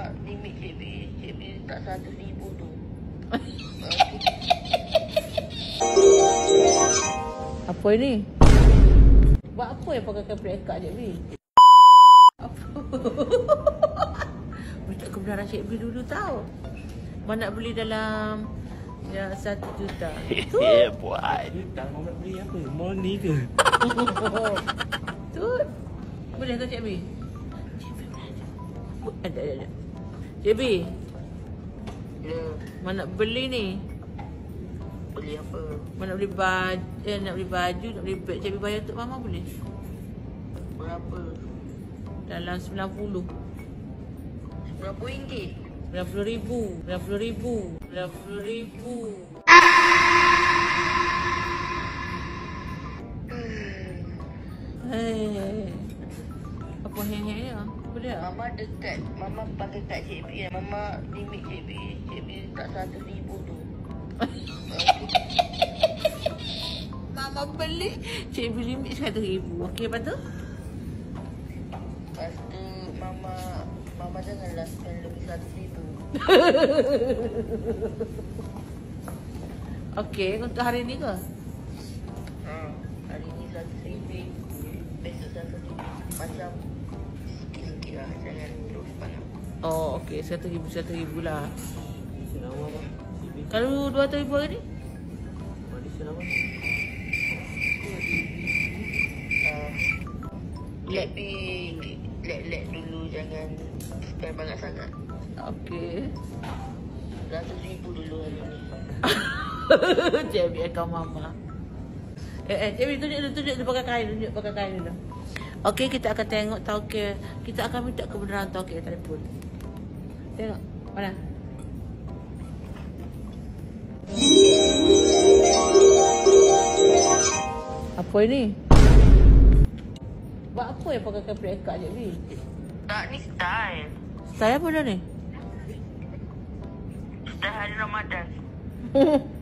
limit CB tak 100,000 tu. Apa ini? Buat apa yang pakai credit card Cik B? Apa? Minta kebenaran Cik B dulu tahu. Mana nak beli dalam 1 juta. Yeah, boy. Tak mau nak beli apa? Mall ni ke? Tu. Boleh tak Cik B? Ada. Cik B, Ya, mana nak beli ni? beli apa? Mana nak beli baju, nak beli baju, nak beli beg. Cik B bayar untuk mama boleh? Berapa? Dalam 90. Berapa ringgit? 90,000. 90,000. 90,000. Hei. Apa heng-heng ya? Boleh tak? Mama dekat, Mama pakai kad CB kan. Mama limit CB tak 100,000 tu. Mama beli. Cik B limit 100,000. Okey, lepas tu? Lepas tu Mama janganlah spend lebih 100,000. Okey, untuk hari ni ke? Hari ni 100,000, besok 100,000. Macam sikit-sikit lah, jangan terus banyak. Oh, okey. 100,000 lah. Senang apa? Kalau 200,000 hari ni? Malaysia apa? Let dulu, jangan spend banyak sangat. Okey. 100,000 dulu hari ni. Cik B akan mama. Cik B tunjuk dia pakai kain. Tunjuk pakai kain dulu. Okey, kita akan tengok tauke. Kita akan minta kebenaran tauke telefon. Tengok. Mana? Apa ini? Buat apa yang pakai credit card Cik B? Tak, ni style. Saya apa dah ni? Style hari Ramadan.